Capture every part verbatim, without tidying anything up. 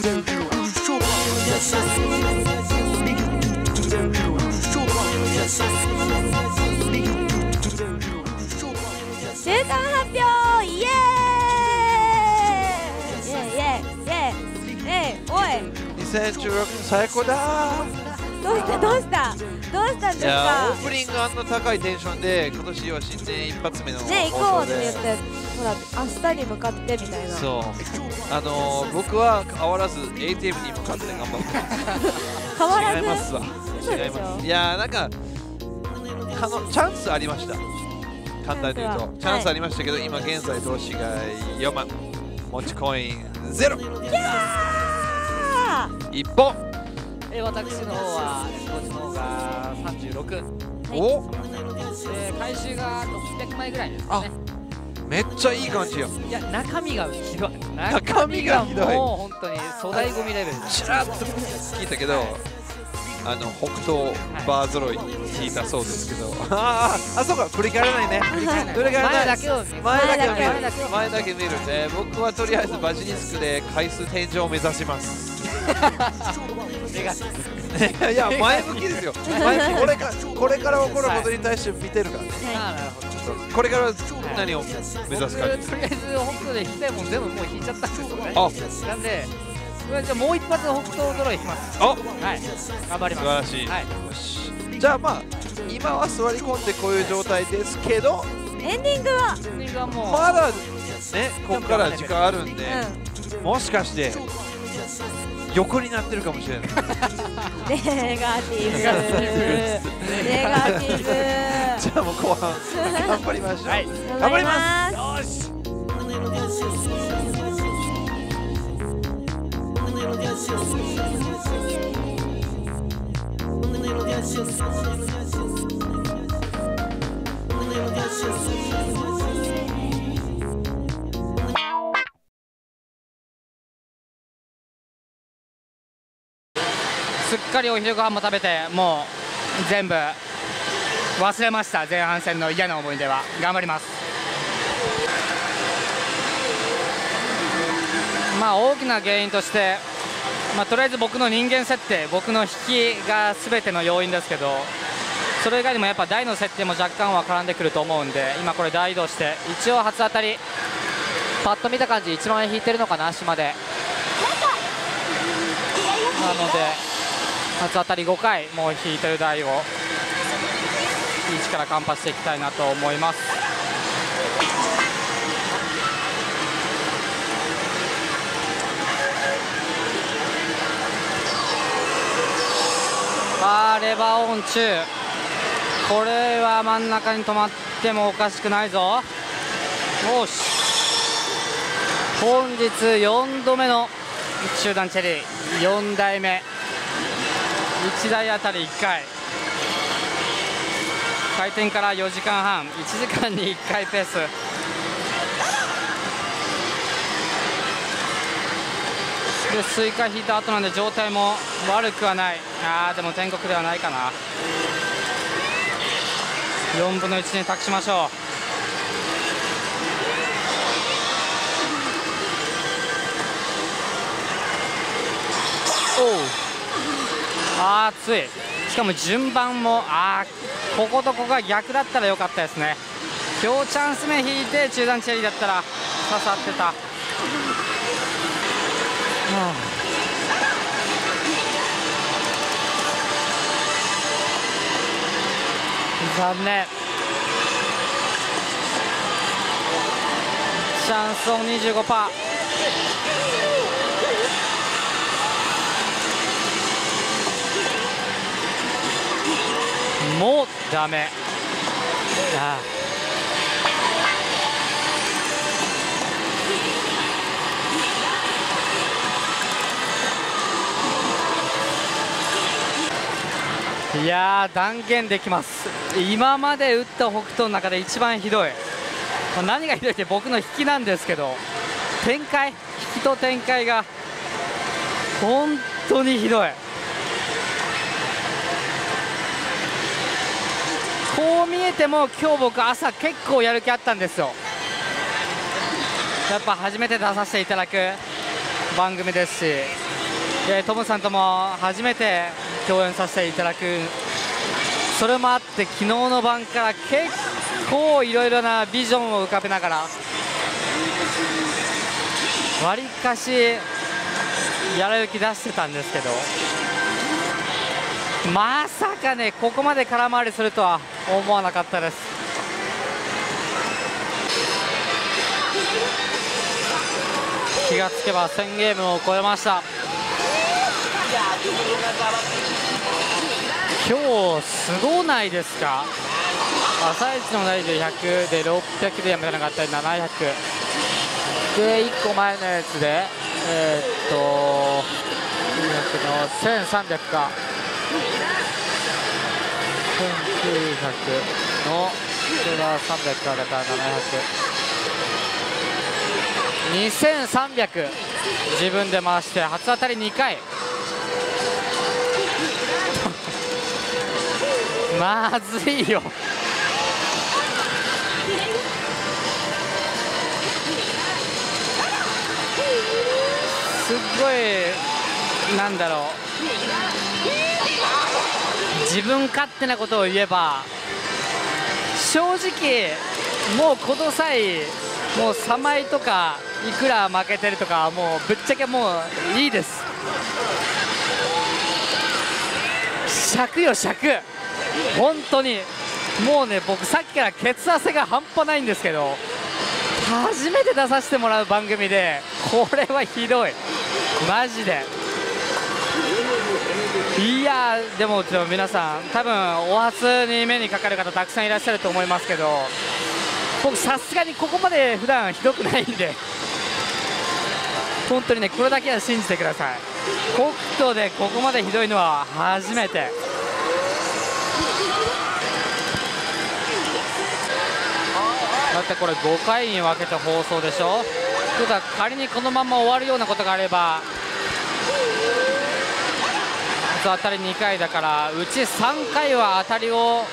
中間発表イエーイイエーイイエーイイエーイイエーイおいにせんじゅうろく最高だーどうしたどうしたどうしたんですいやか。 オープニングあんな高いテンションで今年は新年一発目のね行こう放送でって言ってほら明日に向かってみたいな。 そうあのー、僕は変わらず エーティーエム に向かって頑張って変わらず違いますわそうでしょ。 違いますいやーなんかかのチャンスありました簡単に言うとチャンスありましたけど、はい、今現在投資がよんまん持ちコインゼロいっぽんえ私の方は投資の方がさんじゅうろく、はい、 おで回収がろっぴゃくまいぐらいですかね。 めっちゃいい感じよ。 いや中身がひどい中身がひどいもう本当に粗大ゴミレベルちらっと聞いたけど、はい、あの北東バー揃いに聞いたそうですけど、はい、ああそうか振り返らないね振り返らない前だけを見る前だけを見る前だけ見るね。僕はとりあえずバジリスクで回数天井を目指しますいや前向きですよ前これかこれから起こることに対して見てるからね、 はい、なるほどこれから何を目指すか、 とりあえず北斗で引きたいもん全部もう引いちゃったんですよね。 あなんでじゃあもう一発北東揃い引きます。 あはい頑張ります。 素晴らしい、 はい、 よしじゃあまあ今は座り込んでこういう状態ですけどエンディングはエンディングはもうまだねここから時間あるんで、 うん、 もしかして横になってるかもしれないネガティブネガティブじゃあもう後半頑張りましょう、はい、頑張りますよしすっかりお昼ご飯も食べてもう全部忘れました。前半戦の嫌な思い出は頑張ります。まあ大きな原因として、まあ、とりあえず僕の人間設定僕の引きが全ての要因ですけど、それ以外にもやっぱ台の設定も若干は絡んでくると思うんで、今これ大移動して一応初当たりパッと見た感じいちまんえん引いてるのかな島で。なので初当たりごかいもう引いてる台をいちからカンパしていきたいなと思います。あーレバーオン中、これは真ん中に止まってもおかしくないぞ。よし本日よんどめの集団チェリーよんだいめいちだいあたりいっかい開店からよじかんはんいちじかんにいっかいペースでスイカ引いた後なんで状態も悪くはない。あーでも天国ではないかな。よんぶんのいちに託しましょう。おうあー熱い。しかも順番もあーこことここが逆だったらよかったですね。今日チャンス目引いて中段チェリーだったら刺さってた、はあ、残念。チャンスオン にじゅうごパーセントもうダメ。ああいやー断言できます。今まで打った北斗の中で一番ひどい、まあ、何がひどいって僕の引きなんですけど、展開引きと展開が本当にひどい。こう見えても今日僕朝結構やる気あったんですよ。やっぱ初めて出させていただく番組ですし、でトムさんとも初めて共演させていただく、それもあって昨日の晩から結構いろいろなビジョンを浮かべながらわりかしやる気出してたんですけど、まさかねここまで空回りするとは思わなかったです。気がつけばせんゲームを超えました。今日すごないですか。朝一の台でひゃくでろっぴゃくでやめなかったりななひゃくでいっこまえのやつでえー、っときゅうひゃくのせんさんびゃくかせんきゅうひゃくのこれはさんびゃくかだからななひゃくにせんさんびゃく自分で回して初当たりにかいまずいよ。すっごいなんだろう、自分勝手なことを言えば正直もうこの際もうさんまいとかいくら負けてるとかもうぶっちゃけもういいです。尺よ尺、本当にもうね僕さっきから血圧が半端ないんですけど、初めて出させてもらう番組でこれはひどいマジで。いやーでも皆さん多分お初に目にかかる方たくさんいらっしゃると思いますけど、僕さすがにここまで普段ひどくないんで本当にねこれだけは信じてください。北斗でここまでひどいのは初めて。だってこれごかいに分けて放送でしょ。というか仮にこのまま終わるようなことがあれば当たりにかいだからうちさんかいは当たりを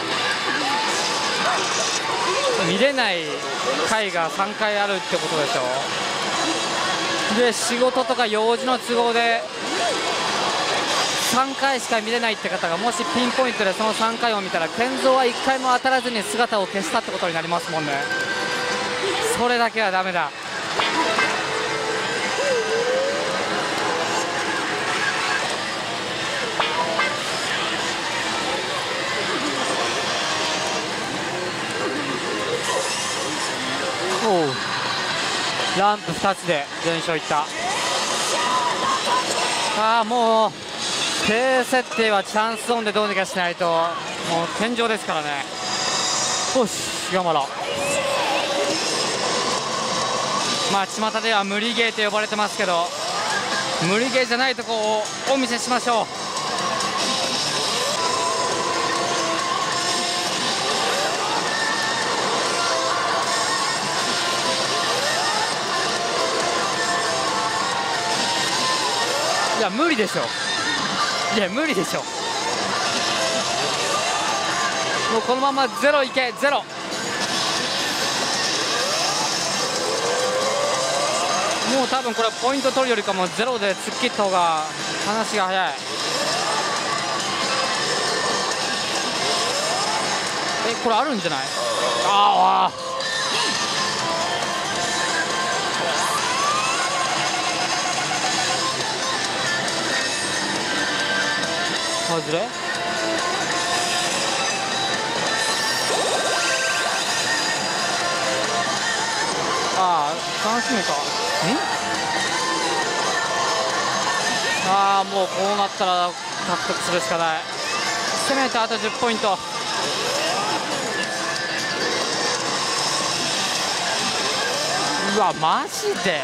見れない回がさんかいあるってことでしょ。で仕事とか用事の都合でさんかいしか見れないって方がもしピンポイントでそのさんかいを見たら健三はいっかいも当たらずに姿を消したってことになりますもんね。それだけはダメだ。おうランプふたつで全勝いった。ああもう低設定はチャンスオンでどうにかしないともう天井ですからね。よし頑張ろう。まあ巷では無理ゲーと呼ばれてますけど無理ゲーじゃないとこをお見せしましょう。いや無理でしょ。いや無理でしょ。もうこのままゼロいけゼロ。もう多分これポイント取るよりかもゼロで突っ切った方が話が早い。えこれあるんじゃない。ああ外れ。ああ楽しみか。んああもうこうなったら獲得するしかない。せめてあとじゅっポイント。うわマジで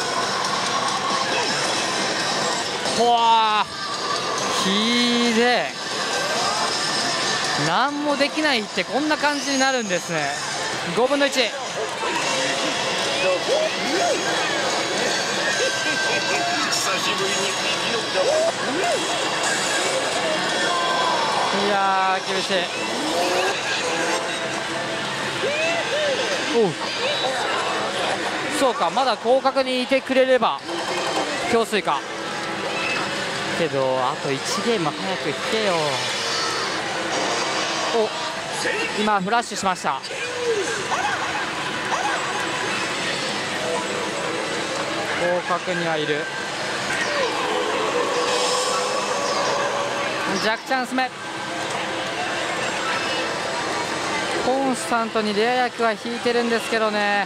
ほわひでえ。何もできないってこんな感じになるんですね。ごぶんのいち。いやー厳しい。おうそうかまだ広角にいてくれれば強水かけどあといちゲーム早く引けよ。お今フラッシュしました。広角にはいる。弱チャンス目。コンスタントにレア役は引いてるんですけどね。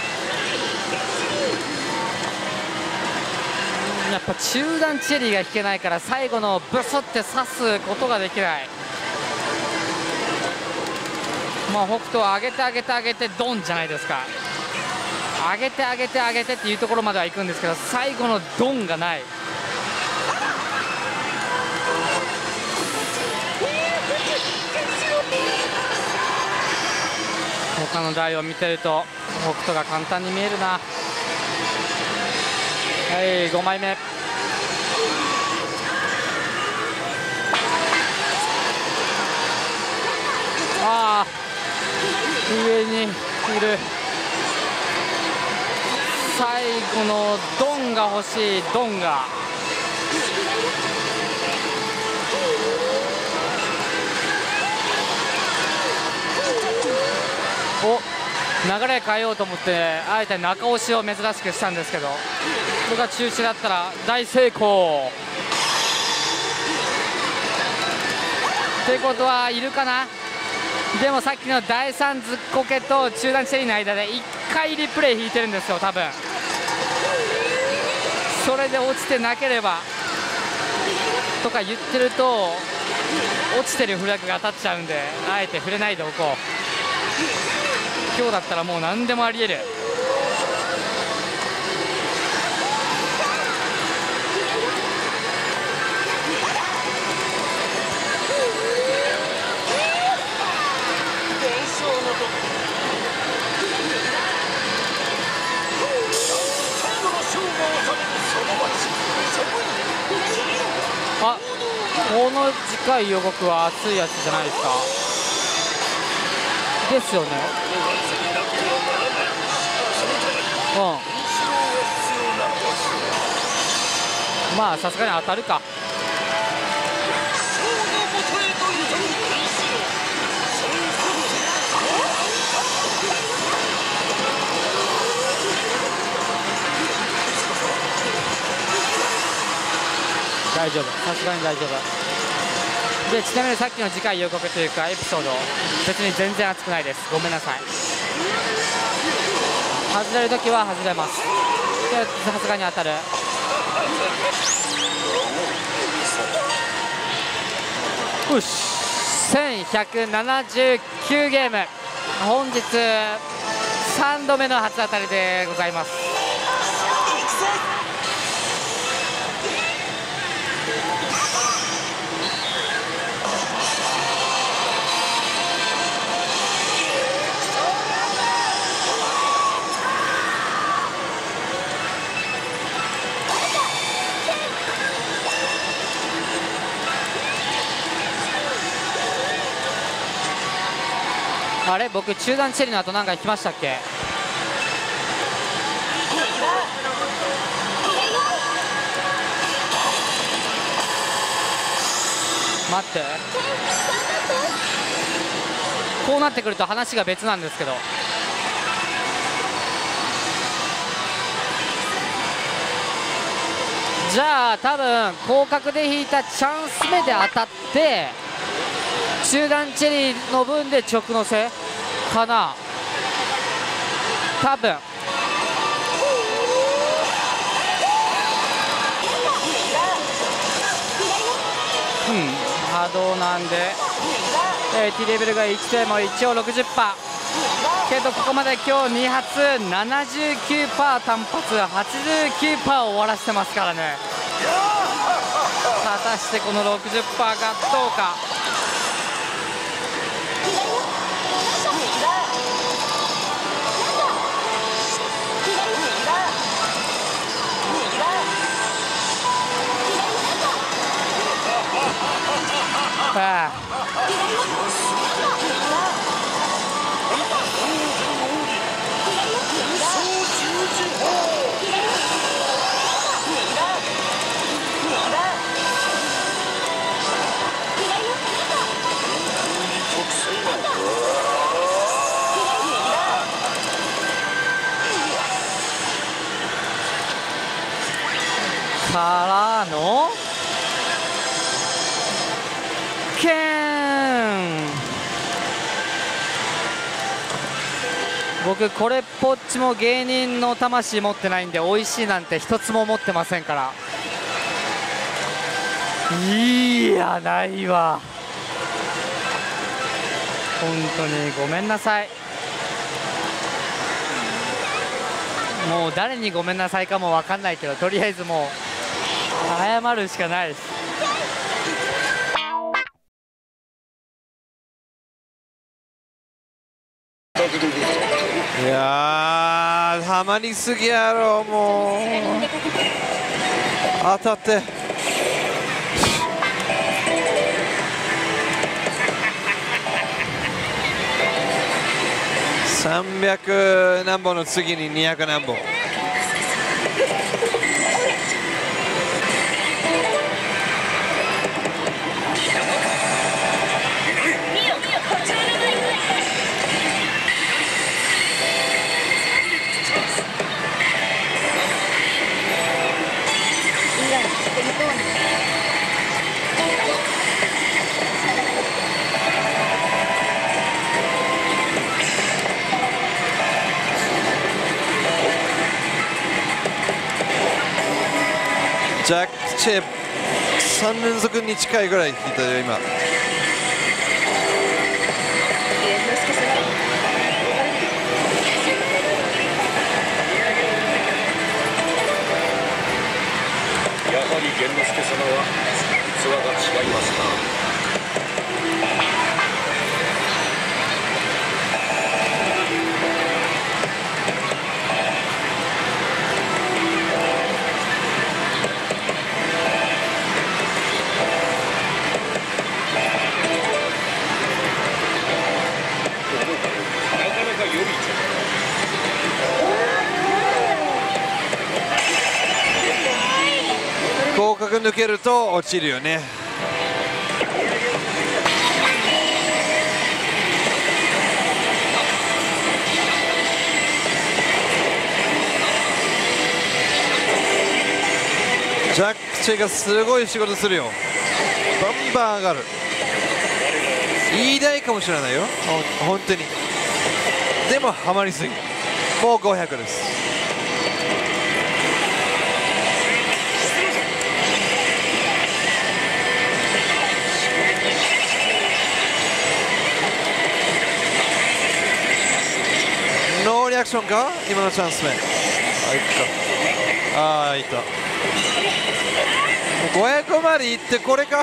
やっぱ中段チェリーが引けないから最後のブスって刺すことができない。まあ北斗は上げて上げて上げてドンじゃないですか。上げて上げて上げてっていうところまでは行くんですけど最後のドンがない。他の台を見てると北斗が簡単に見えるな。はいごまいめ。ああ上にいる。最後のドンが欲しい。ドンがお流れ変えようと思ってあえて中押しを珍しくしたんですけどこれが中止だったら大成功ってことはいるかな。でもさっきのだいさんずっこけと中段チェリーの間でいっかいリプレイ引いてるんですよ多分。それで落ちてなければとか言ってると落ちてるフラグが当たっちゃうんであえて触れないでおこう。今日だったらもう何でもありえる。あこの次回予告は熱いやつじゃないですか。ですよね。うんまあさすがに当たるか。大丈夫さすがに大丈夫で。ちなみにさっきの次回予告というかエピソード別に全然熱くないです。ごめんなさい。外れるときは外れます。でさすがに当たる。よしせんひゃくななじゅうきゅうゲーム本日さんどめの初当たりでございます。あれ僕中段チェリーの後なんか行きましたっけ。待ってこうなってくると話が別なんですけどじゃあ多分広角で引いたチャンス目で当たって中段チェリーの分で直乗せかな多分。うん波動なんで、えー、T レベルがいちでも一応 ろくじゅっパーセント けどここまで今日に発 ななじゅうきゅうパーセント 単発 はちじゅうきゅうパーセント を終わらせてますからね。果たしてこの ろくじゅっパーセント がどうか。ああからのケン。僕これっぽっちも芸人の魂持ってないんで、美味しいなんて一つも持ってませんから。いやないわ、本当にごめんなさい。もう誰にごめんなさいかも分かんないけど、とりあえずもう謝るしかないです。 いやー、ハマりすぎやろ、もう当たってさんびゃく何本の次ににひゃく何本。ジャック・チェさん連続に近いぐらい引いたよ今。 やはり玄之介様は器が違いますな。 広角抜けると落ちるよね。ジャック・チェがすごい仕事するよ。バンバン上がる。いい台かもしれないよ、本当に。でもハマりすぎ。もうごひゃくです。ノーリアクションか今のチャンス目。あ、いった。ああ、いった。ごひゃくまでいってこれか。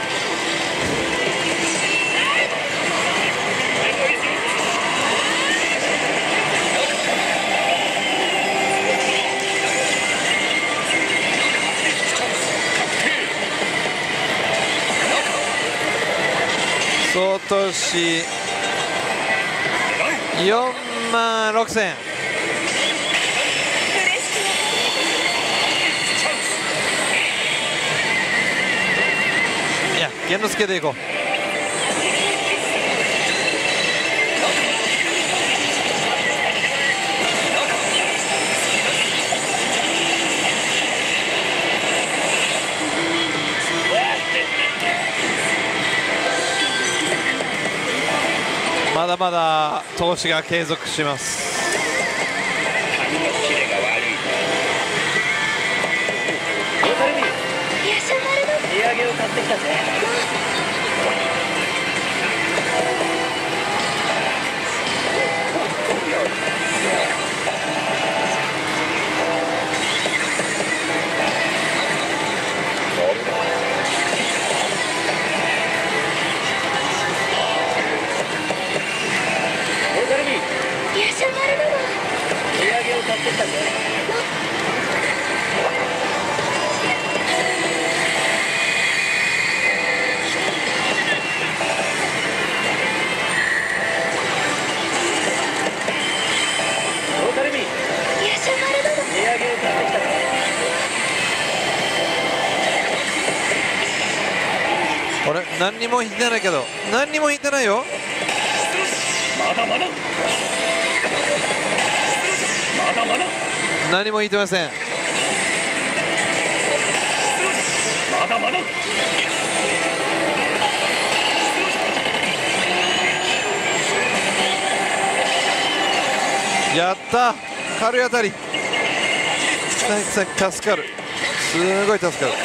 総投資よんまんろくせん。いや、玄之介でいこう。まだまだ投資が継続します。 値上げを買ってきたぜ。値上げを買ってきたぜ。 俺何にも引いてないけど、何にも引いてないよ。 まだまだまだまだ何も引いてません。 まだまだ。 やった、軽い当たり。助かる、すごい助かる。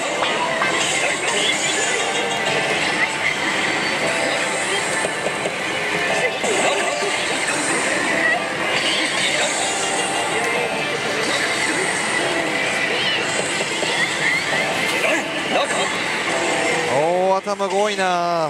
おお、頭が多いな。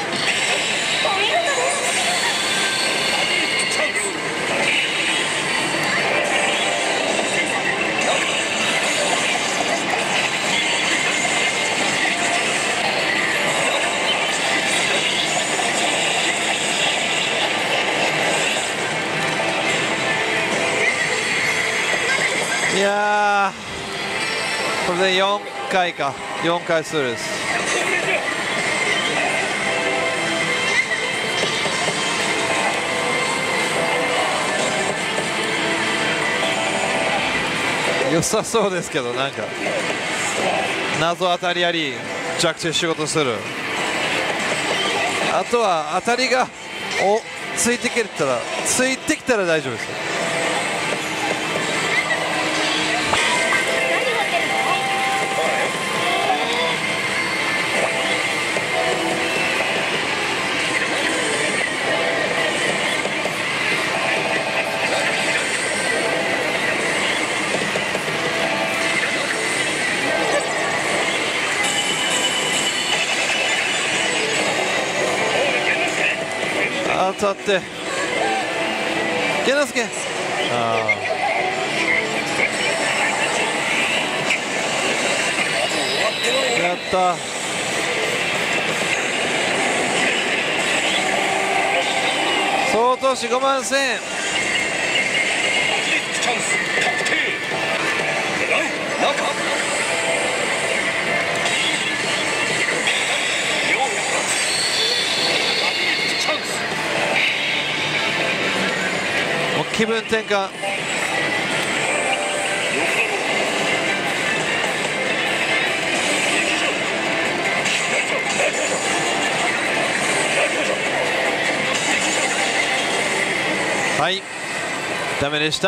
いやー、これでよんかいか、よんかいスルーです。良さそうですけど、なんか謎当たりあり、着地仕事する。あとは当たりがおついてきたらついてきたら大丈夫ですよ。当たって源之助、あやった。総投資ごまんせんえん。 チャンス確定。中気分転換。はい、ダメでした。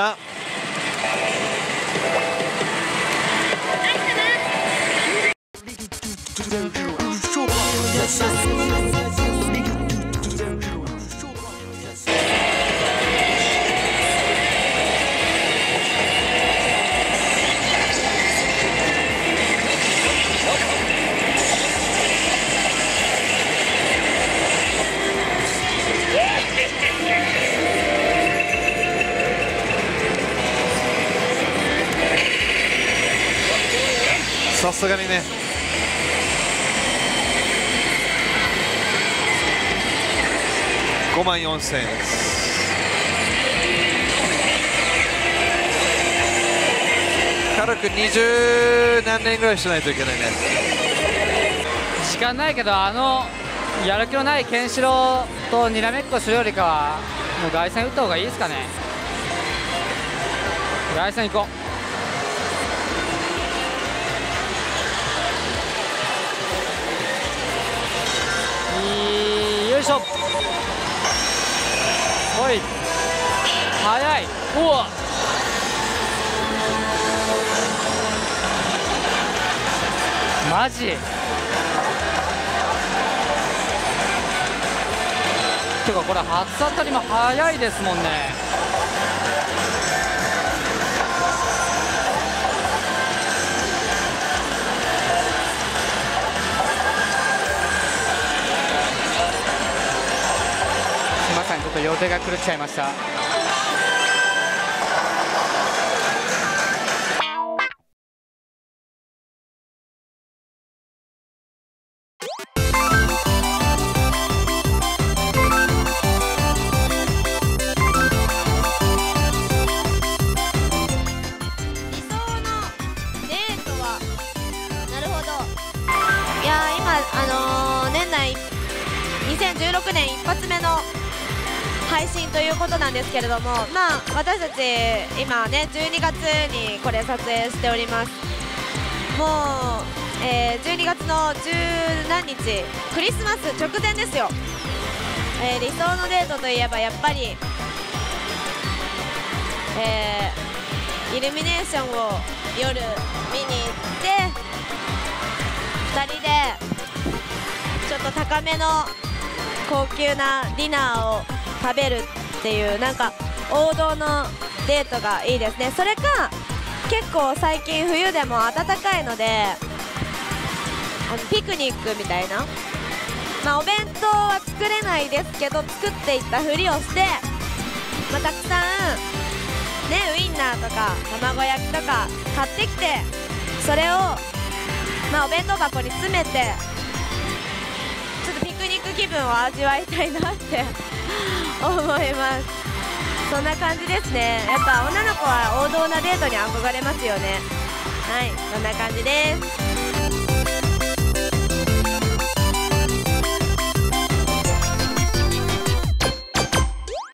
さすがにね。ごまんよんせんえんです。軽くにじゅうなんねんぐらいしないといけないね。 時間ないけど、あのやる気のないケンシロウとにらめっこするよりかはもう凱旋打った方がいいですかね。凱旋行こう。よいしょ。おい、速い。おお、マジてか、これ初当たりも速いですもんね。ちょっと予定が狂っちゃいました。 理想のデートは、なるほど。いやー、今あのー、年内にせんじゅうろくねん一発目の配信ということなんですけれども、まあ私たち今ねじゅうにがつにこれ撮影しております。もうえー、じゅうにがつの十何日クリスマス直前ですよ。えー、理想のデートといえばやっぱり、えー、イルミネーションを夜見に行ってふたりでちょっと高めの高級なディナーを食べるっていうなんか王道のデートがいいですね。それか結構最近冬でも暖かいのであのピクニックみたいな、まあ、お弁当は作れないですけど作っていったふりをして、まあ、たくさんねウインナーとか卵焼きとか買ってきてそれを、まあ、お弁当箱に詰めてちょっとピクニック気分を味わいたいなって思います。そんな感じですね。やっぱ女の子は王道なデートに憧れますよね。はい、そんな感じです。